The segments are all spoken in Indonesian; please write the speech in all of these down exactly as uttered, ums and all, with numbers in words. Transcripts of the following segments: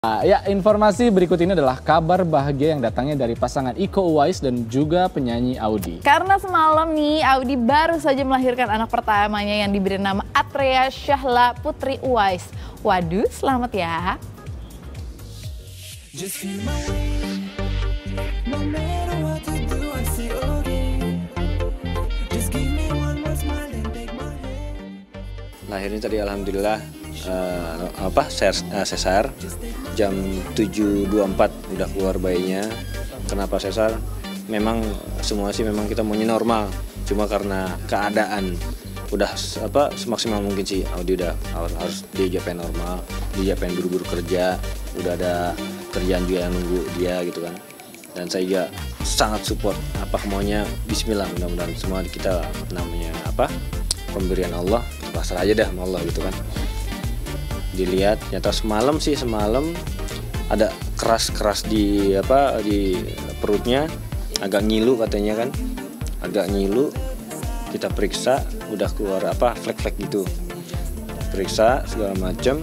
Ya, informasi berikut ini adalah kabar bahagia yang datangnya dari pasangan Iko Uwais dan juga penyanyi Audi. Karena semalam nih, Audi baru saja melahirkan anak pertamanya yang diberi nama Atrea Syahla Putri Uwais. Waduh, selamat ya. Lahirnya tadi alhamdulillah uh, apa sesar jam tujuh dua puluh empat udah keluar bayinya. Kenapa sesar? Memang semua sih memang kita maunya normal, cuma karena keadaan udah apa semaksimal mungkin sih Audi udah harus dia Japan normal, dia Japan buru-buru kerja, udah ada kerjaan juga yang nunggu dia gitu kan. Dan saya juga sangat support apa maunya. Bismillah, mudah-mudahan semua kita namanya apa pemberian Allah, pasrah aja dah sama Allah gitu kan. Dilihat nyata semalam sih semalam ada keras-keras di apa di perutnya, agak ngilu katanya kan, agak ngilu. Kita periksa udah keluar apa flek-flek gitu, periksa segala macam.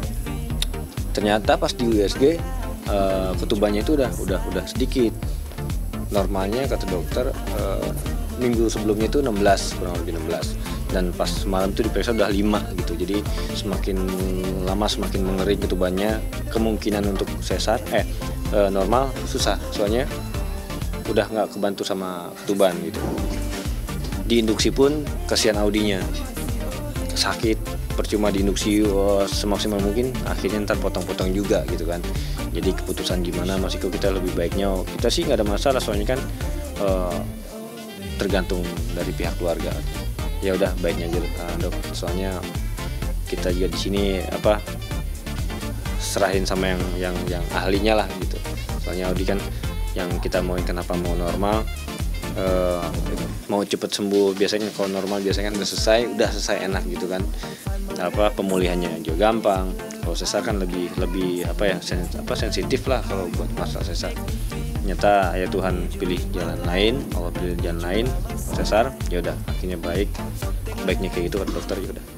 Ternyata pas di U S G uh, ketubannya itu udah udah udah sedikit. Normalnya kata dokter uh, minggu sebelumnya itu enam belas, kurang lebih enam belas. Dan pas malam itu diperiksa udah lima gitu. Jadi semakin lama semakin mengering ketubannya. Kemungkinan untuk sesar eh e, normal susah, soalnya udah nggak kebantu sama ketuban gitu. Diinduksi pun kasihan Audinya, sakit, percuma diinduksi oh, semaksimal mungkin, akhirnya ntar potong-potong juga gitu kan. Jadi keputusan gimana masih kok kita lebih baiknya kita sih nggak ada masalah, soalnya kan e, tergantung dari pihak keluarga. Ya udah baiknya aja uh, dok, soalnya kita juga di sini apa serahin sama yang yang yang ahlinya lah gitu. Soalnya Audi kan yang kita mauin kenapa mau normal, uh, mau cepet sembuh. Biasanya kalau normal biasanya kan udah selesai, udah selesai enak gitu kan. Apa pemulihannya juga gampang. Kalau sesar kan lebih lebih apa ya sen, apa sensitif lah kalau buat masalah sesar. Ternyata ya Tuhan pilih jalan lain, Allah pilih jalan lain, sesar, ya udah akhirnya baik, baiknya kayak gitu kan dokter ya udah.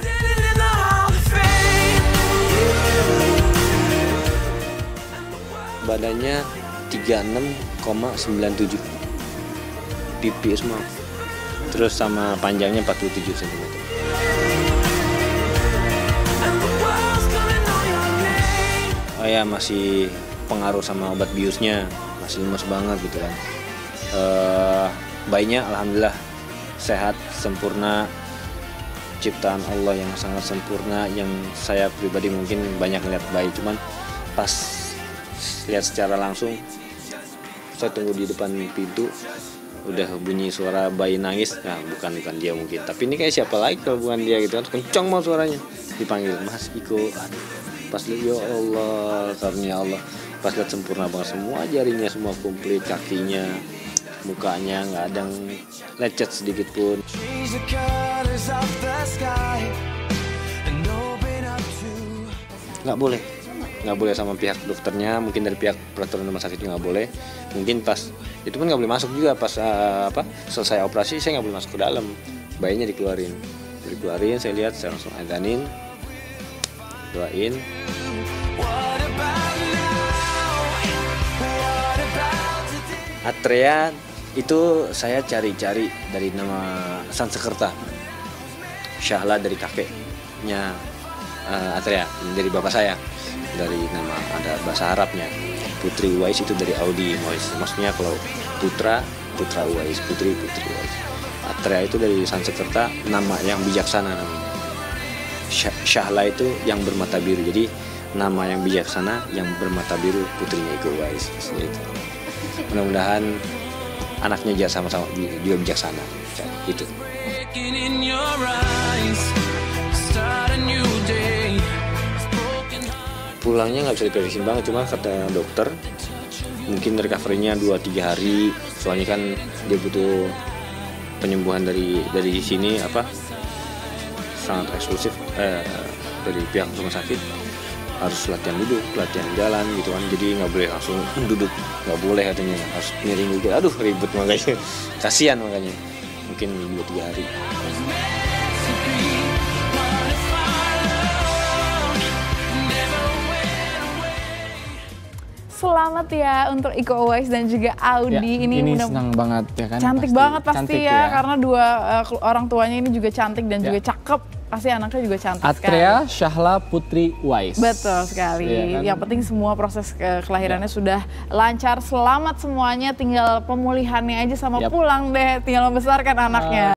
Badannya tiga puluh enam koma sembilan tujuh, pipi semua, terus sama panjangnya empat puluh tujuh sentimeter. Oh ya masih pengaruh sama obat biusnya. Masih lemes banget gitu kan. Uh, bayinya alhamdulillah sehat, sempurna, ciptaan Allah yang sangat sempurna. Yang saya pribadi mungkin banyak lihat bayi, cuman pas lihat secara langsung, saya tunggu di depan pintu udah bunyi suara bayi nangis. Nah bukan bukan dia mungkin, tapi ini kayak siapa lagi kalau bukan dia gitu kan. Kencang mau suaranya, dipanggil Mas Iko. Aduh, pas lihat ya Allah, karunia Allah. Pas lihat sempurna banget, semua jarinya semua komplit, kakinya, mukanya nggak ada yang lecet sedikit pun. Nggak boleh, nggak boleh sama pihak dokternya, mungkin dari pihak peraturan rumah sakit juga nggak boleh. Mungkin pas itu pun nggak boleh masuk juga pas uh, apa selesai operasi, saya nggak boleh masuk ke dalam, bayinya dikeluarin, dikeluarin. Saya lihat, saya langsung adanin, doain. Atrea itu saya cari-cari dari nama Sansekerta, Syahla dari kakeknya uh, Atrea, dari bapak saya, dari nama ada bahasa Arabnya. Putri Uwais itu dari Audi Uwais, maksudnya kalau putra putra Uwais, putri putri Uwais. Atrea itu dari Sansekerta, nama yang bijaksana namanya. Syahla itu yang bermata biru, jadi nama yang bijaksana yang bermata biru, putrinya Iko Uwais itu. Mudah-mudahan anaknya juga sama-sama juga bijaksana gitu. Pulangnya nggak bisa diprediksi banget, cuma kata dokter mungkin recovery-nya dua tiga hari, soalnya kan dia butuh penyembuhan dari dari sini apa sangat eksklusif eh, dari pihak rumah sakit. Harus latihan duduk, latihan jalan gitu kan, jadi nggak boleh langsung duduk, nggak boleh katanya, harus miring dulu. Aduh ribet makanya, kasihan makanya, mungkin dua tiga hari. Selamat ya untuk Iko Uwais dan juga Audi. Ya, ini ini bener- senang banget ya kan. cantik banget pasti Cantik ya, karena dua uh, orang tuanya ini juga cantik dan Ya. juga cakep. Pasti anaknya juga cantik Atrea sekali. Syahla Putri Uwais. Betul sekali. Iya kan? Yang penting semua proses ke- kelahirannya sudah lancar, selamat semuanya. Tinggal pemulihannya aja sama Yap. pulang deh, tinggal membesarkan anaknya.